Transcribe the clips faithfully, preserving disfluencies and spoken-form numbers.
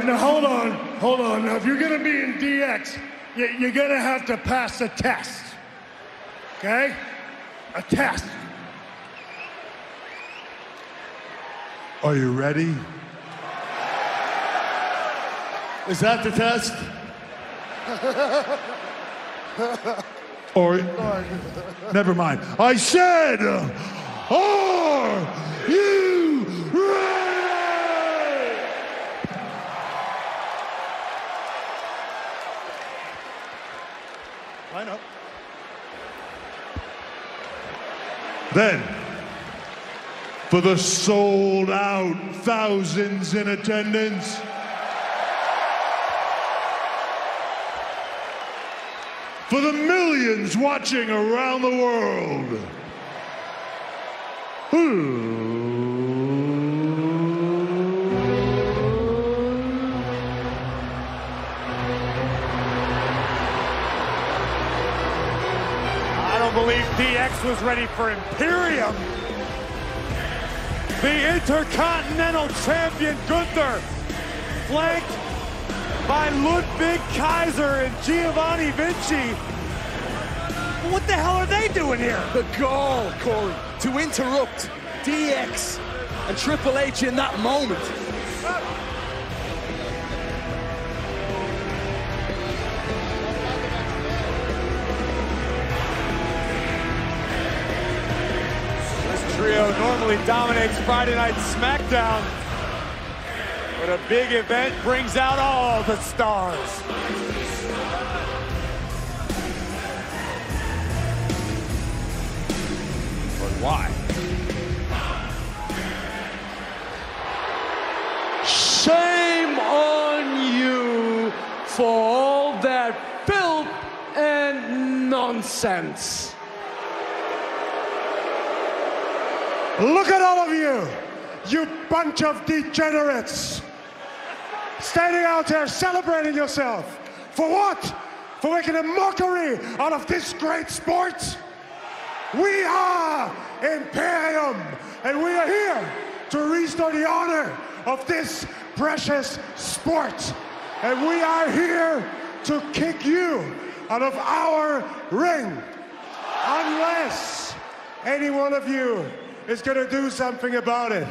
right, now hold on, hold on. Now, if you're gonna be in D X, you, you're gonna have to pass a test. Okay? A test. Are you ready? Is that the test? Or, never mind. I said, are you ready? Line up. Then, for the sold out thousands in attendance, for the millions watching around the world, I don't believe D X was ready for Imperium. The Intercontinental Champion Gunther, flanked by Ludwig Kaiser and Giovanni Vinci. What the hell are they doing here? The gall, Corey, to interrupt D X and Triple H in that moment. This trio normally dominates Friday Night SmackDown, but a big event brings out all the stars. But why? Shame on you for all that filth and nonsense. Look at all of you, you bunch of degenerates. Standing out there celebrating yourself. For what? For making a mockery out of this great sport? We are Imperium, and we are here to restore the honor of this precious sport. And we are here to kick you out of our ring. Unless any one of you is gonna do something about it.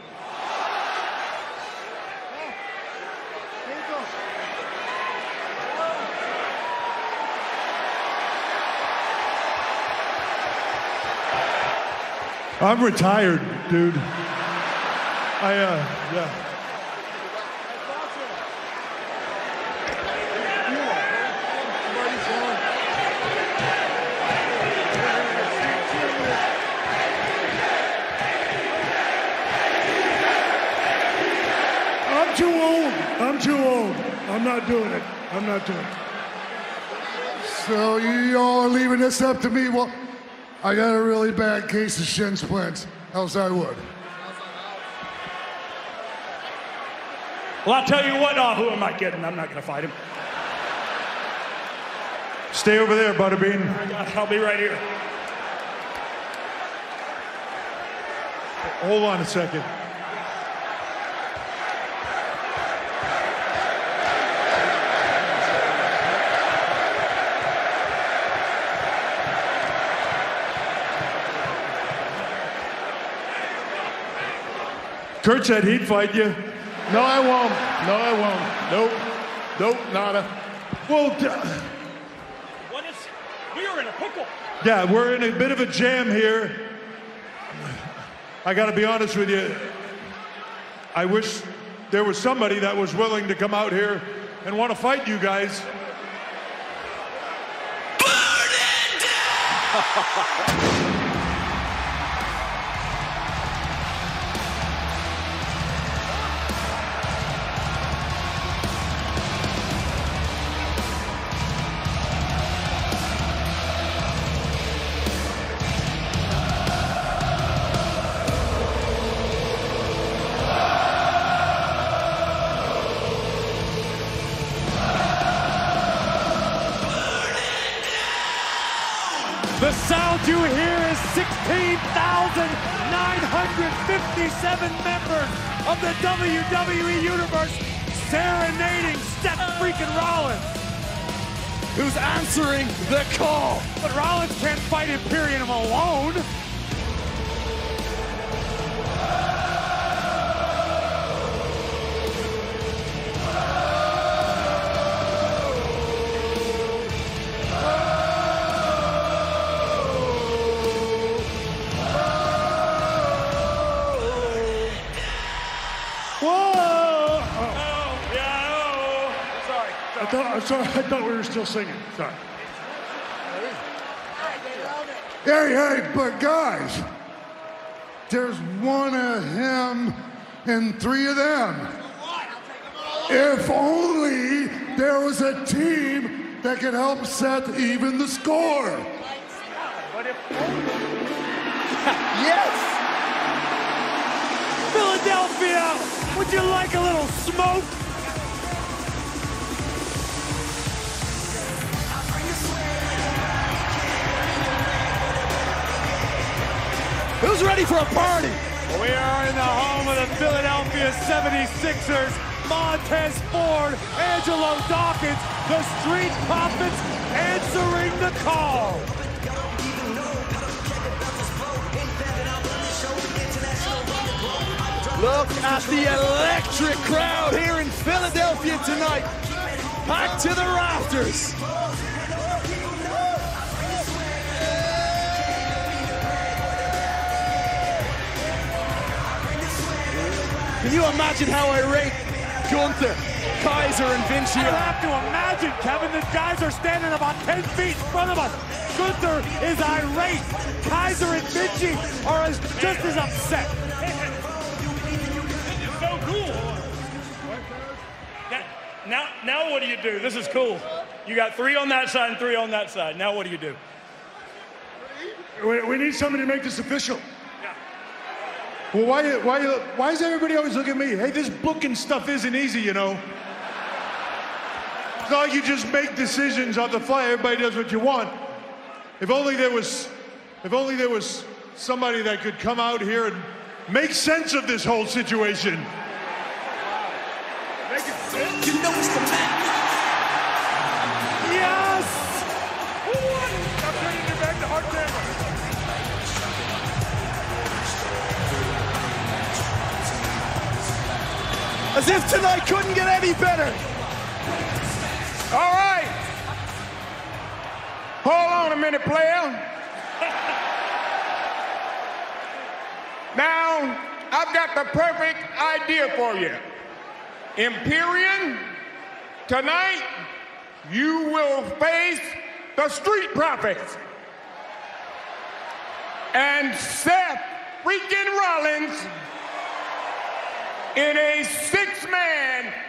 I'm retired, dude. I, uh, yeah. I'm too old. I'm too old. I'm not doing it. I'm not doing it. So you all are leaving this up to me? Well, I got a really bad case of shin splints. How's I would? Well, I'll tell you what. Oh, who am I kidding? I'm not going to fight him. Stay over there, Butterbean. I'll be right here. Hold on a second. Kurt said he'd fight you. No, I won't. No, I won't. Nope. Nope, nada. Well, d- What is... We are in a pickle. yeah, we're in a bit of a jam here. I gotta be honest with you. I wish there was somebody that was willing to come out here and want to fight you guys. Burn it down! The sound you hear is sixteen thousand nine hundred fifty-seven members of the W W E Universe serenading Seth freaking Rollins. Who's answering the call. But Rollins can't fight Imperium alone. I thought, I'm sorry, I thought we were still singing. Sorry. Hey, hey, but guys, there's one of him and three of them. If only there was a team that could help Seth even the score. Yes! Philadelphia, would you like a little smoke? Who's ready for a party? We are in the home of the Philadelphia seventy-sixers. Montez Ford, Angelo Dawkins, the Street Profits answering the call. Look at the electric crowd here in Philadelphia tonight. Packed to the rafters. Can you imagine how irate Gunther, Kaiser, and Vinci I are? have to imagine, Kevin, the guys are standing about ten feet in front of us. Gunther is irate. Kaiser and Vinci are as, just as upset. This is so cool. Now, now, now what do you do? This is cool. You got three on that side and three on that side. Now what do you do? We, we need somebody to make this official. Well, why, why, why does everybody always look at me? Hey, this booking stuff isn't easy, you know. It's not like you just make decisions on the fly. Everybody does what you want. If only there was, if only there was somebody that could come out here and make sense of this whole situation. Make it sense. You know it's the match. Yes! Stop turning your back to hard camera. As if tonight couldn't get any better. All right. Hold on a minute, player. Now, I've got the perfect idea for you. Imperium, tonight, you will face the Street Profits. And Seth freaking Rollins in a six-man